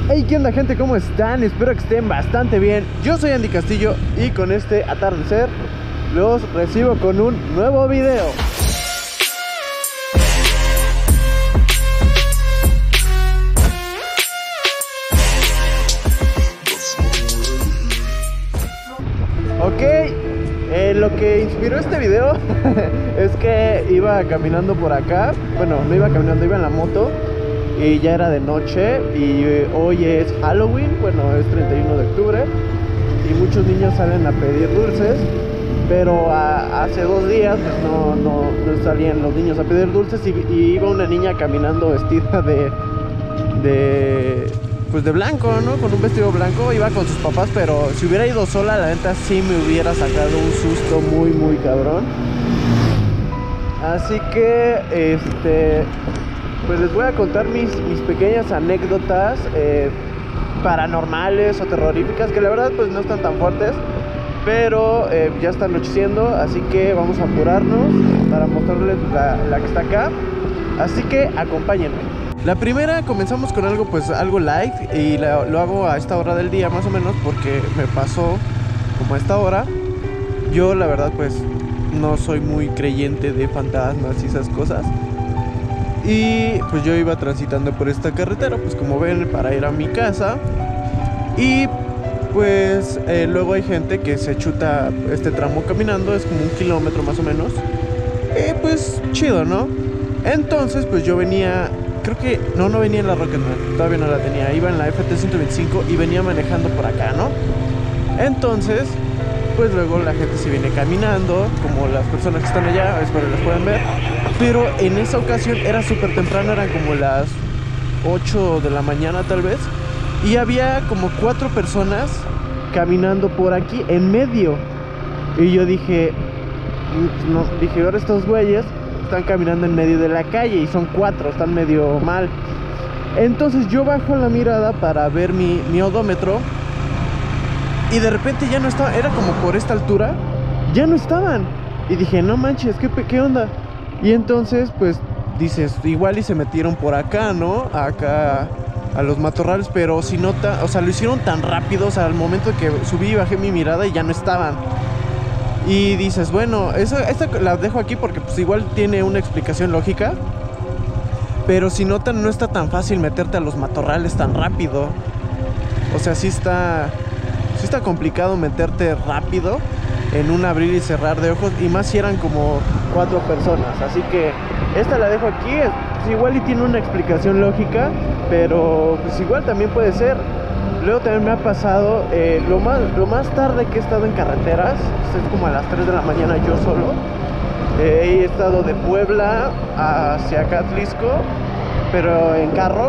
Hey, ¿qué onda, gente? ¿Cómo están? Espero que estén bastante bien. Yo soy Andy Castillo y con este atardecer los recibo con un nuevo video. Ok, lo que inspiró este video es que iba caminando por acá. Bueno, no iba caminando, iba en la moto. Y ya era de noche y hoy es Halloween, bueno, es 31 de octubre y muchos niños salen a pedir dulces, pero hace 2 días pues no salían los niños a pedir dulces y iba una niña caminando vestida pues de blanco, ¿no? Con un vestido blanco, iba con sus papás, pero si hubiera ido sola, la neta sí me hubiera sacado un susto muy cabrón. Así que, pues les voy a contar mis pequeñas anécdotas paranormales o terroríficas, que la verdad pues no están tan fuertes, pero ya está anocheciendo, así que vamos a apurarnos para mostrarles la que está acá. Así que acompáñenme. La primera, comenzamos con algo pues algo light y lo hago a esta hora del día más o menos porque me pasó como a esta hora. Yo la verdad pues no soy muy creyente de fantasmas y esas cosas. Y pues yo iba transitando por esta carretera, pues como ven, para ir a mi casa. Y pues luego hay gente que se chuta este tramo caminando, es como 1 kilómetro más o menos. Pues chido, ¿no? Entonces pues yo venía, creo que no venía en la Rocketman, todavía no la tenía. Iba en la FT125 y venía manejando por acá, ¿no? Entonces pues luego la gente se viene caminando, como las personas que están allá, espero las puedan ver. Pero en esa ocasión era súper temprano, eran como las 8 de la mañana tal vez. Y había como 4 personas caminando por aquí en medio. Y yo dije, no, dije, ahora estos güeyes están caminando en medio de la calle y son 4, están medio mal. Entonces yo bajo la mirada para ver mi odómetro. Y de repente ya no estaba, era como por esta altura, ya no estaban. Y dije, no manches, ¿qué onda? Y entonces, pues, dices, igual y se metieron por acá, ¿no? Acá a los matorrales, pero si nota, o sea, lo hicieron tan rápido, o sea, al momento que subí y bajé mi mirada y ya no estaban. Y dices, bueno, esta la dejo aquí porque pues igual tiene una explicación lógica. Pero si notan, no está tan fácil meterte a los matorrales tan rápido. O sea, sí está complicado meterte rápido en un abrir y cerrar de ojos, y más si eran como 4 personas. Así que esta la dejo aquí, pues igual y tiene una explicación lógica, pero pues igual también puede ser. Luego también me ha pasado, lo más tarde que he estado en carreteras, pues es como a las 3 de la mañana yo solo. He estado de Puebla hacia Catlisco, pero en carro,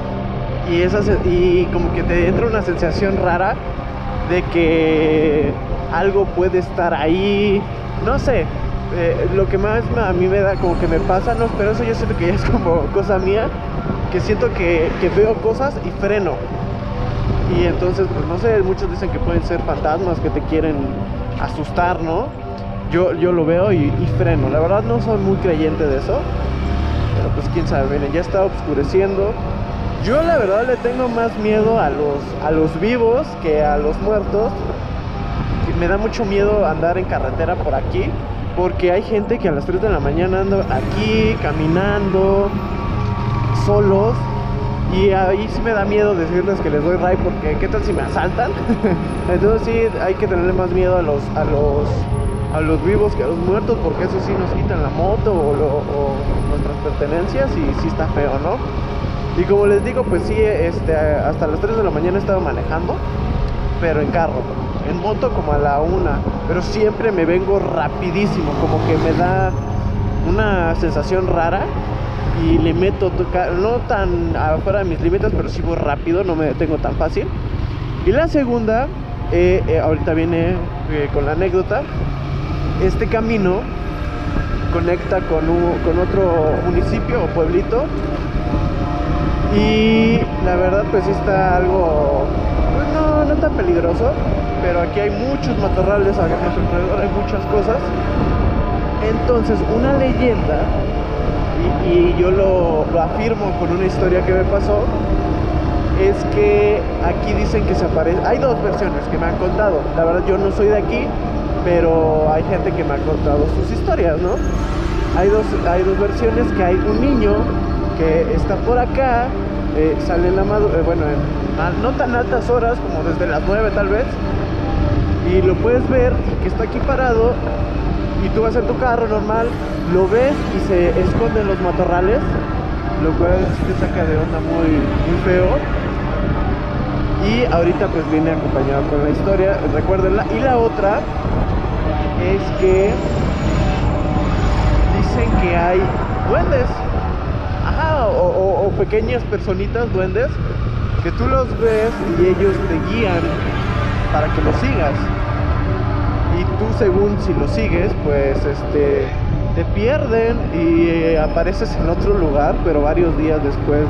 y como que te entra una sensación rara de que algo puede estar ahí, no sé, lo que más a mí me da, como que me pasa, no, pero eso yo siento que ya es como cosa mía, que siento que veo cosas y freno, y entonces pues no sé, muchos dicen que pueden ser fantasmas que te quieren asustar, ¿no? Yo lo veo y freno. La verdad no soy muy creyente de eso, pero pues quién sabe. Miren, ya está oscureciendo. Yo la verdad le tengo más miedo a los vivos que a los muertos. Me da mucho miedo andar en carretera por aquí, porque hay gente que a las 3 de la mañana anda aquí caminando solos, y ahí sí me da miedo decirles que les doy ray, porque qué tal si me asaltan. Entonces sí hay que tenerle más miedo a los vivos que a los muertos, porque eso sí nos quitan la moto o nuestras pertenencias, y sí está feo, ¿no? Y como les digo, pues sí, hasta las 3 de la mañana he estado manejando, pero en carro. En moto como a la 1, pero siempre me vengo rapidísimo, como que me da una sensación rara y le meto, no tan afuera de mis límites, pero sí voy rápido, no me detengo tan fácil. Y la segunda, ahorita viene con la anécdota. Este camino conecta con otro municipio o pueblito, y la verdad pues sí está algo, pues no tan peligroso, pero aquí hay muchos matorrales a nuestro alrededor, hay muchas cosas. Entonces una leyenda, y yo lo afirmo con una historia que me pasó, es que aquí dicen que se aparece. Hay dos versiones que me han contado. La verdad yo no soy de aquí, pero hay gente que me ha contado sus historias, ¿no? Hay dos versiones, que hay un niño que está por acá, sale en la bueno, no tan altas horas, como desde las 9 tal vez, y lo puedes ver, y que está aquí parado, y tú vas en tu carro normal, lo ves y se esconde en los matorrales, lo cual te saca de onda muy, muy feo. Y ahorita pues viene acompañado con la historia, recuérdenla. Y la otra es que dicen que hay duendes, ajá, o pequeñas personitas duendes, que tú los ves y ellos te guían para que los sigas. Y tú, según si los sigues, pues te pierden y apareces en otro lugar, pero varios días después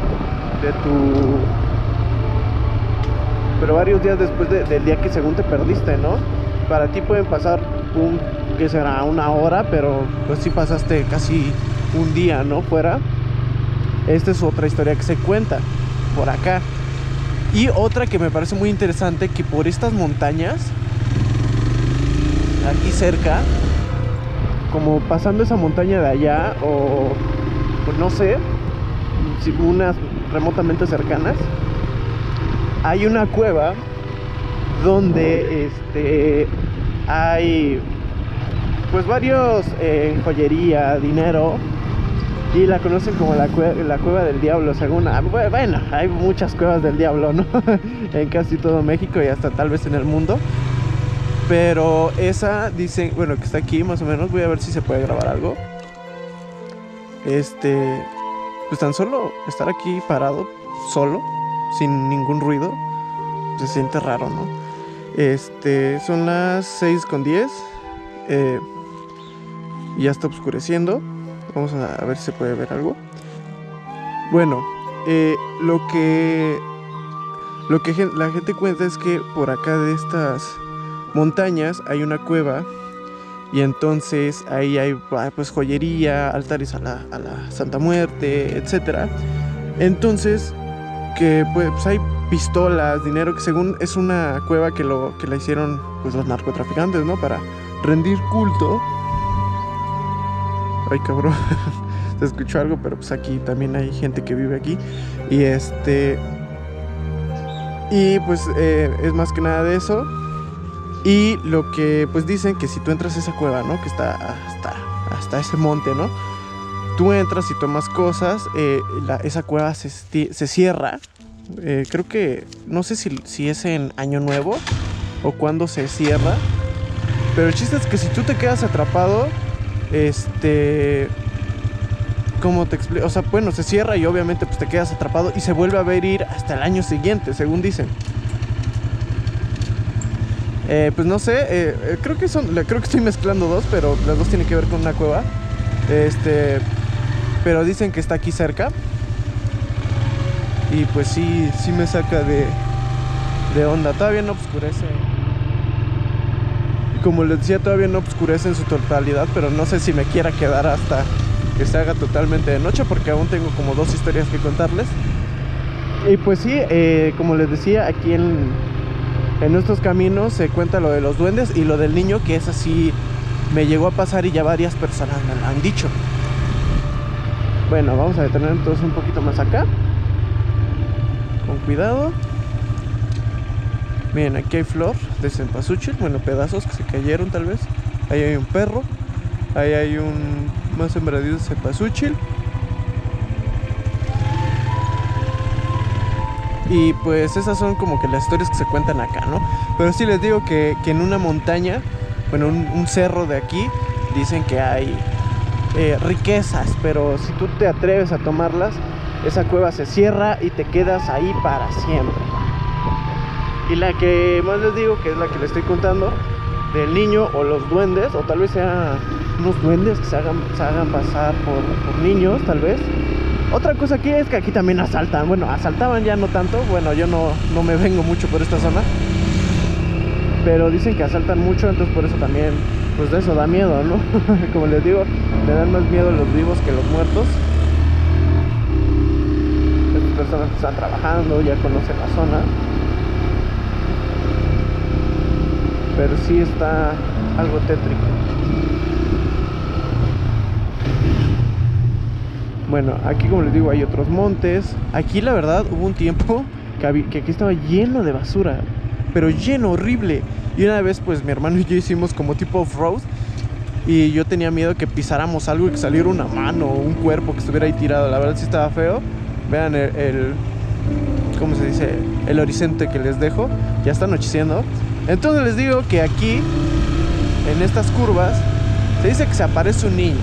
del día que según te perdiste, ¿no? Para ti pueden pasar que será una hora, pero pues sí pasaste casi un día, ¿no? Fuera. Esta es otra historia que se cuenta por acá. Y otra que me parece muy interesante, que por estas montañas aquí cerca, como pasando esa montaña de allá, o no sé, si unas remotamente cercanas, hay una cueva donde hay pues varios joyería, dinero, y la conocen como la cueva del diablo, según. Bueno, hay muchas cuevas del diablo, ¿no? En casi todo México y hasta tal vez en el mundo. Pero esa, dicen, bueno, que está aquí más o menos. Voy a ver si se puede grabar algo. Pues tan solo estar aquí parado, solo, sin ningún ruido, se siente raro, ¿no? Son las 6:10. Y ya está oscureciendo. Vamos a ver si se puede ver algo. Bueno, lo que la gente cuenta es que por acá de estas montañas hay una cueva, y entonces ahí hay pues joyería, altares a la Santa Muerte, etcétera. Entonces que pues hay pistolas, dinero, que según es una cueva que la hicieron pues los narcotraficantes, ¿no? Para rendir culto. Ay, cabrón. Se escuchó algo, pero pues aquí también hay gente que vive aquí. Y y pues es más que nada de eso. Y lo que pues dicen que si tú entras a esa cueva, ¿no? Que está hasta ese monte, ¿no? Tú entras y tomas cosas, esa cueva se cierra. Creo que, no sé si es en Año Nuevo o cuando se cierra. Pero el chiste es que si tú te quedas atrapado, ¿cómo te explico? O sea, bueno, se cierra y obviamente pues te quedas atrapado y se vuelve a abrir hasta el año siguiente, según dicen. Pues no sé, creo que estoy mezclando dos, pero las dos tienen que ver con una cueva. Pero dicen que está aquí cerca. Y pues sí me saca de onda. Todavía no oscurece. Y como les decía, todavía no oscurece en su totalidad, pero no sé si me quiera quedar hasta que se haga totalmente de noche, porque aún tengo como dos historias que contarles. Y pues sí, como les decía, aquí en nuestros caminos se cuenta lo de los duendes y lo del niño, que es así, me llegó a pasar y ya varias personas me lo han dicho. Bueno, vamos a detener entonces un poquito más acá, con cuidado. Miren, aquí hay flor de cempasúchil, bueno, pedazos que se cayeron tal vez. Ahí hay un perro, ahí hay más sembradíos de cempasúchil. Y pues esas son como que las historias que se cuentan acá, ¿no? Pero sí les digo que en una montaña, bueno, un cerro de aquí, dicen que hay riquezas, pero si tú te atreves a tomarlas, esa cueva se cierra y te quedas ahí para siempre. Y la que más les digo, que es la que les estoy contando, del niño o los duendes, o tal vez sean unos duendes que se hagan pasar por niños, tal vez. Otra cosa aquí es que aquí también asaltan. Bueno, asaltaban ya no tanto. Bueno, yo no me vengo mucho por esta zona, pero dicen que asaltan mucho, entonces por eso también, pues de eso da miedo, ¿no? Como les digo, le dan más miedo los vivos que los muertos. Estas personas que están trabajando, ya conocen la zona. Pero sí está algo tétrico. Bueno, aquí como les digo hay otros montes. Aquí la verdad hubo un tiempo que aquí estaba lleno de basura, pero lleno, horrible. Y una vez pues mi hermano y yo hicimos como tipo off-road, y yo tenía miedo que pisáramos algo y que saliera una mano o un cuerpo que estuviera ahí tirado. La verdad sí estaba feo. Vean ¿cómo se dice? El horizonte que les dejo. Ya está anocheciendo. Entonces les digo que aquí, en estas curvas, se dice que se aparece un niño.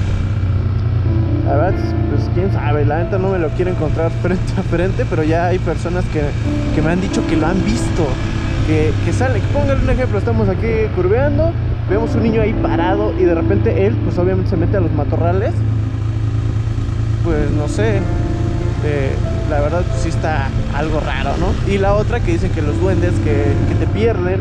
La verdad, pues quién sabe, la neta no me lo quiero encontrar frente a frente, pero ya hay personas que me han dicho que lo han visto. Que sale, pongan un ejemplo, estamos aquí curveando, vemos un niño ahí parado y de repente él, pues obviamente se mete a los matorrales. Pues no sé, la verdad pues sí está algo raro, ¿no? Y la otra que dicen que los duendes que te pierden.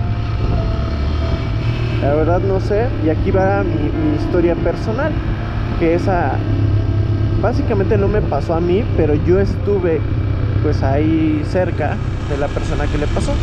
La verdad no sé, y aquí va mi historia personal, que esa básicamente no me pasó a mí, pero yo estuve pues ahí cerca de la persona que le pasó.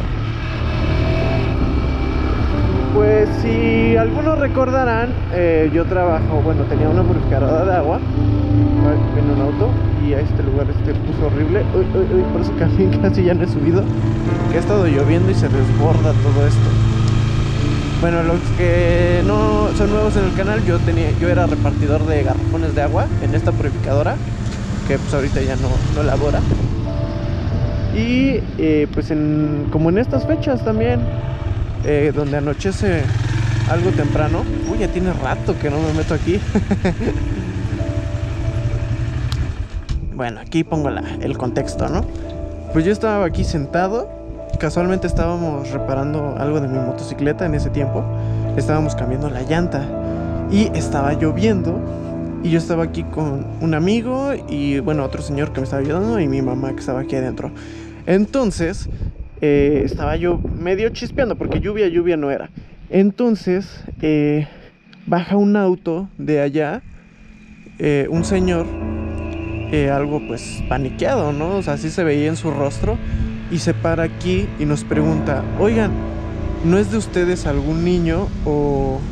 Pues si algunos recordarán, yo trabajo, bueno, tenía una purificadora de agua en un auto, y a este lugar puso horrible. Por eso casi ya no he subido, que ha estado lloviendo y se desborda todo esto. Bueno, los que no son nuevos en el canal, yo era repartidor de garrafones de agua en esta purificadora, que pues ahorita ya no labora. Y pues como en estas fechas también, donde anochece algo temprano. Uy, ya tiene rato que no me meto aquí. Bueno, aquí pongo el contexto, ¿no? Pues yo estaba aquí sentado. Casualmente estábamos reparando algo de mi motocicleta en ese tiempo. Estábamos cambiando la llanta y estaba lloviendo. Y yo estaba aquí con un amigo y, bueno, otro señor que me estaba ayudando, y mi mamá que estaba aquí adentro. Entonces, estaba yo medio chispeando porque lluvia no era. Entonces, baja un auto de allá, un señor, algo pues paniqueado, ¿no? O sea, así se veía en su rostro. Y se para aquí y nos pregunta: oigan, ¿no es de ustedes algún niño o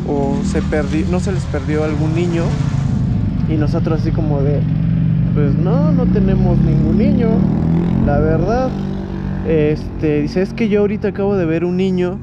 no se les perdió algún niño? Y nosotros así como de, pues no tenemos ningún niño, la verdad. Dice, es que yo ahorita acabo de ver un niño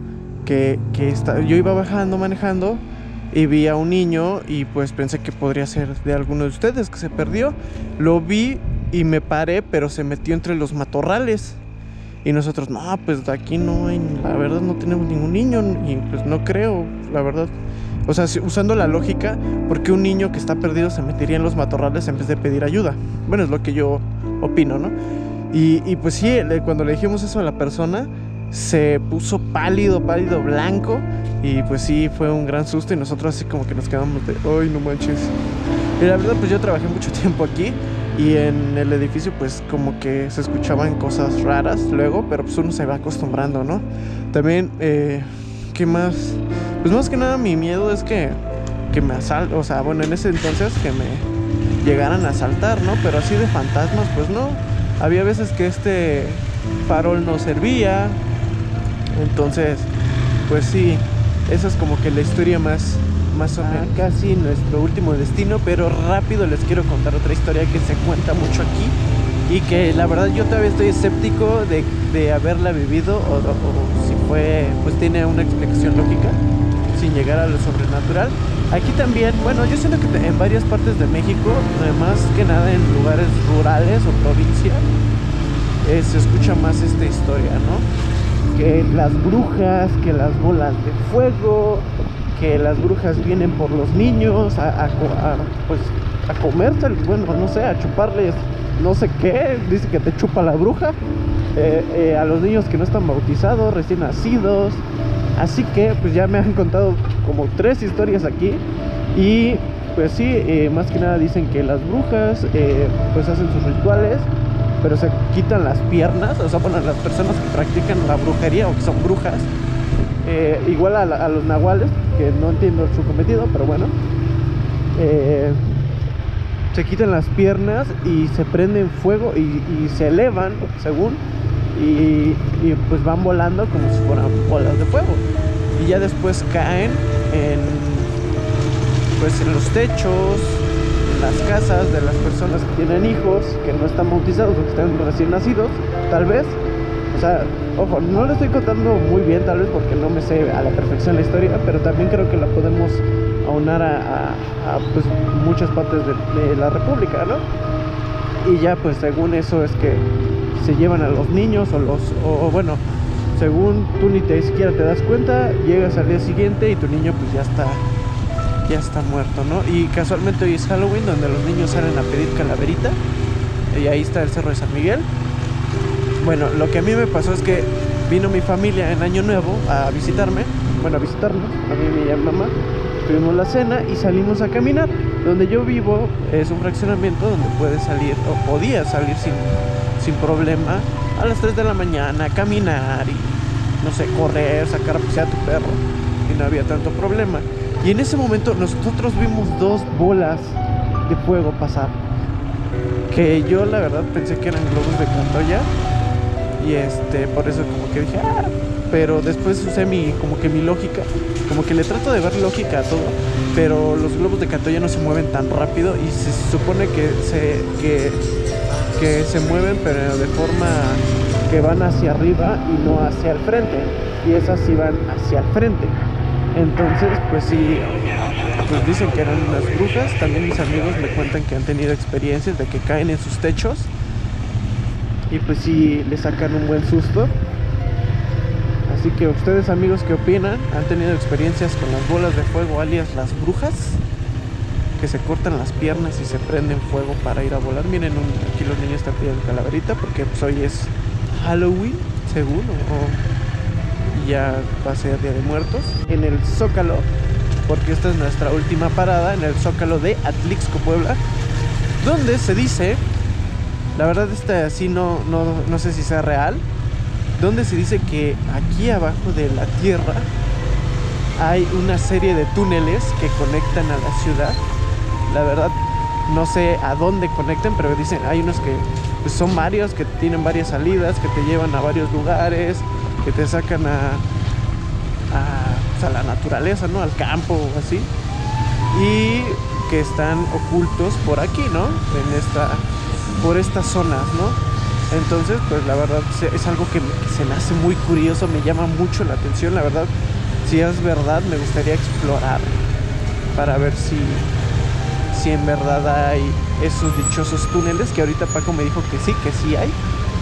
yo iba manejando y vi a un niño y pues pensé que podría ser de alguno de ustedes que se perdió. Lo vi y me paré, pero se metió entre los matorrales. Y nosotros, no, pues aquí no hay, la verdad no tenemos ningún niño, y pues no creo, la verdad. O sea, usando la lógica, ¿por qué un niño que está perdido se metería en los matorrales en vez de pedir ayuda? Bueno, es lo que yo opino, ¿no? Y pues sí, cuando le dijimos eso a la persona, se puso pálido, blanco. Y pues sí, fue un gran susto. Y nosotros así como que nos quedamos de, ¡ay, no manches! Y la verdad, pues yo trabajé mucho tiempo aquí. Y en el edificio pues como que se escuchaban cosas raras luego, pero pues uno se va acostumbrando, ¿no? También, ¿qué más? Pues más que nada mi miedo es que me asalten. O sea, bueno, en ese entonces que me llegaran a asaltar, ¿no? Pero así de fantasmas, pues no. Había veces que este farol no servía. Entonces, pues sí, esa es como que la historia más o menos. Casi nuestro último destino, pero rápido les quiero contar otra historia que se cuenta mucho aquí y que la verdad yo todavía estoy escéptico de haberla vivido o si pues tiene una explicación lógica sin llegar a lo sobrenatural. Aquí también, bueno, yo siento que en varias partes de México, más que nada en lugares rurales o provincia, se escucha más esta historia, ¿no? Que las brujas, que las bolas de fuego, que las brujas vienen por los niños pues a comerse, bueno, no sé, a chuparles no sé qué. Dice que te chupa la bruja, a los niños que no están bautizados, recién nacidos. Así que pues ya me han contado como 3 historias aquí. Y pues sí, más que nada dicen que las brujas pues hacen sus rituales, pero se quitan las piernas. O sea, bueno, las personas que practican la brujería o que son brujas, igual a los nahuales, que no entiendo su cometido, pero bueno, se quitan las piernas y se prenden fuego y se elevan, según, y pues van volando como si fueran bolas de fuego. Y ya después caen pues en los techos, en las casas de las personas que tienen hijos, que no están bautizados o que están recién nacidos, tal vez. O sea, ojo, no lo estoy contando muy bien, tal vez porque no me sé a la perfección la historia, pero también creo que la podemos aunar a pues muchas partes de la República, ¿no? Y ya pues según eso es que se llevan a los niños o bueno, según tú ni siquiera te das cuenta, llegas al día siguiente y tu niño pues ya está muerto, ¿no? Y casualmente hoy es Halloween, donde los niños salen a pedir calaverita, y ahí está el Cerro de San Miguel. Bueno, lo que a mí me pasó es que vino mi familia en Año Nuevo a visitarme, bueno, a visitarnos, a mí y a mi mamá. Tuvimos la cena y salimos a caminar. Donde yo vivo es un fraccionamiento donde puedes salir, o podías salir sin problema, a las 3 de la mañana, caminar y, no sé, correr, sacar a pasear a tu perro, y no había tanto problema. Y en ese momento nosotros vimos 2 bolas de fuego pasar, que yo la verdad pensé que eran globos de Cantoya, y por eso como que dije, pero después usé como que mi lógica, como que le trato de ver lógica a todo, pero los globos de Cantoya no se mueven tan rápido y se supone que se mueven, pero de forma que van hacia arriba y no hacia el frente, y esas sí van hacia el frente. Entonces pues sí, pues dicen que eran unas brujas. También mis amigos me cuentan que han tenido experiencias de que caen en sus techos y pues sí le sacan un buen susto. Así que ustedes, amigos, ¿qué opinan? ¿Han tenido experiencias con las bolas de fuego, alias las brujas, que se cortan las piernas y se prenden fuego para ir a volar? Miren, aquí los niños están pidiendo calaverita porque pues hoy es Halloween, según, o ya va a ser Día de Muertos. En el Zócalo, porque esta es nuestra última parada, en el Zócalo de Atlixco, Puebla, donde se dice, la verdad así no sé si sea real, donde se dice que aquí abajo de la tierra hay una serie de túneles que conectan a la ciudad. La verdad no sé a dónde conectan, pero dicen hay unos que pues, son varios, que tienen varias salidas, que te llevan a varios lugares, que te sacan pues, a la naturaleza, ¿no? Al campo o así, y que están ocultos por aquí, ¿no? Por estas zonas, ¿no? Entonces, pues la verdad es algo que se me hace muy curioso, me llama mucho la atención. La verdad, si es verdad, me gustaría explorar para ver si en verdad hay esos dichosos túneles, que ahorita Paco me dijo que sí hay,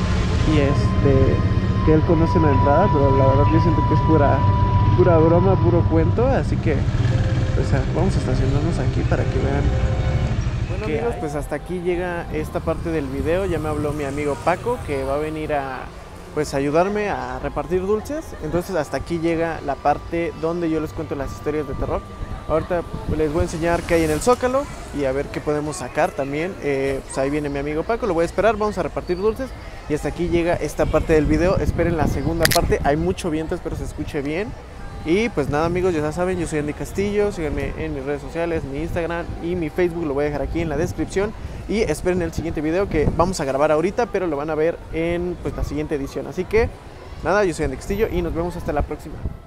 y que él conoce la entrada, pero la verdad yo siento que es pura broma, puro cuento. Así que pues vamos a estacionarnos aquí para que vean. Bueno, amigos, pues hasta aquí llega esta parte del video. Ya me habló mi amigo Paco, que va a venir a pues ayudarme a repartir dulces. Entonces hasta aquí llega la parte donde yo les cuento las historias de terror. Ahorita les voy a enseñar qué hay en el Zócalo y a ver qué podemos sacar también. Pues ahí viene mi amigo Paco, lo voy a esperar, vamos a repartir dulces. Y hasta aquí llega esta parte del video. Esperen la segunda parte, hay mucho viento, espero se escuche bien. Y pues nada, amigos, ya saben, yo soy Andy Castillo. Síganme en mis redes sociales, mi Instagram y mi Facebook, lo voy a dejar aquí en la descripción. Y esperen el siguiente video que vamos a grabar ahorita, pero lo van a ver en pues la siguiente edición. Así que nada, yo soy Andy Castillo y nos vemos hasta la próxima.